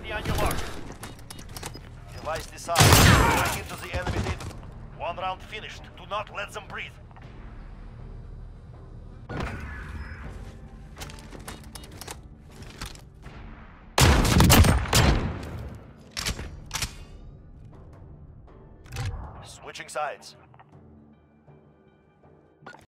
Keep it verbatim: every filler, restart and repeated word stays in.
Ready on your mark. Device disarmed. Going into the enemy data. One round finished. Do not let them breathe. Switching sides.